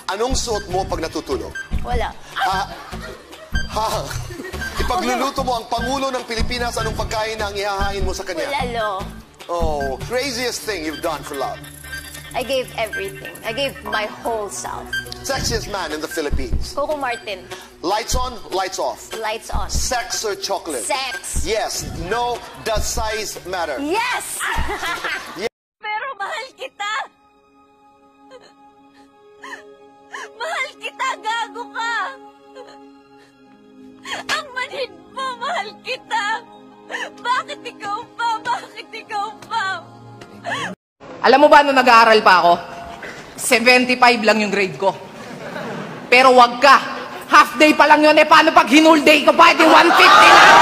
Anong suot mo pag natutulog? Wala. Ipagluluto mo ang Pangulo ng Pilipinas, anong pagkain ang ihahain mo sa kanya? Wala, Lo. Oh, craziest thing you've done for love. I gave everything. I gave my whole self. Sexiest man in the Philippines. Coco Martin. Lights on, lights off. Lights on. Sex or chocolate? Sex. Yes. No. Does size matter? Yes! Yes. Pero mahal kita! Mahal kita, gago ka! Ang manhid mo, mahal kita! Bakit ikaw pa? Bakit ikaw pa? Alam mo ba, nung nag-aaral pa ako, 75 lang yung grade ko. Pero wag ka. Half day pa lang yun. Eh, paano pag hinul day ko pa? Di 150 lang!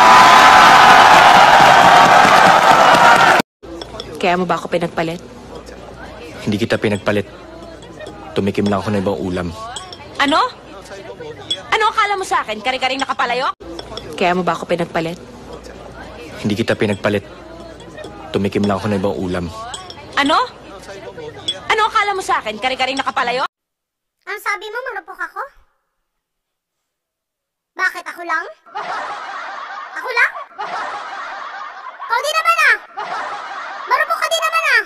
Kaya mo ba ako pinagpalit? Hindi kita pinagpalit. Tumikim lang ako ng ibang ulam. Ano? Ano akala mo sa akin? Kari-karing nakapalayok? Kaya mo ba ako pinagpalit? Hindi kita pinagpalit. Tumikim lang ako ng ibang ulam. Ano? Ano akala mo sa akin? Kari-karing nakapalayo? Ang sabi mo, marupok ako? Bakit ako lang? Ako lang? Ikaw din naman ah! Marupok ka din naman ah!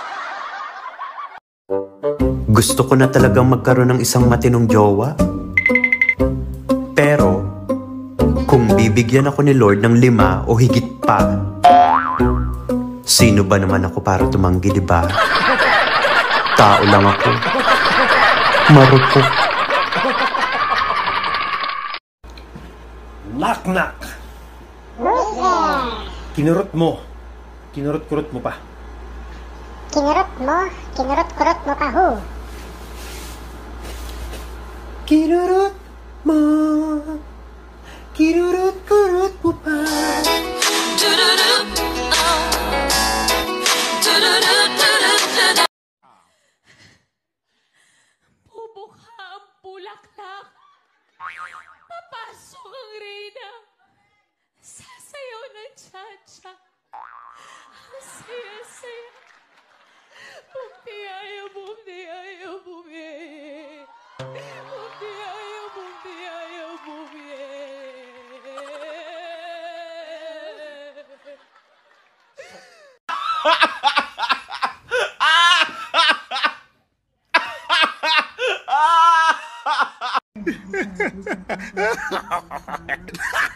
Gusto ko na talagang magkaroon ng isang matinong jowa. Pero, kung bibigyan ako ni Lord ng 5 o higit pa, sino ba naman ako para tumanggi, di ba? Tao lang ako. Marupok. Knock-knock! Kinurot mo. Kinurot-kurot mo pa. Kinurot-kurot mo pa, ho. Kinurot mo. Kinurot-kurot mo pa. Bubukha ang bulaklak. Papasok ang reyna. Sasayaw ng cha-cha. Ang saya-saya. Bumtiyaya, bumtiyaya, bumtiyaya. Bumtiyaya, bumtiyaya, bumtiyaya.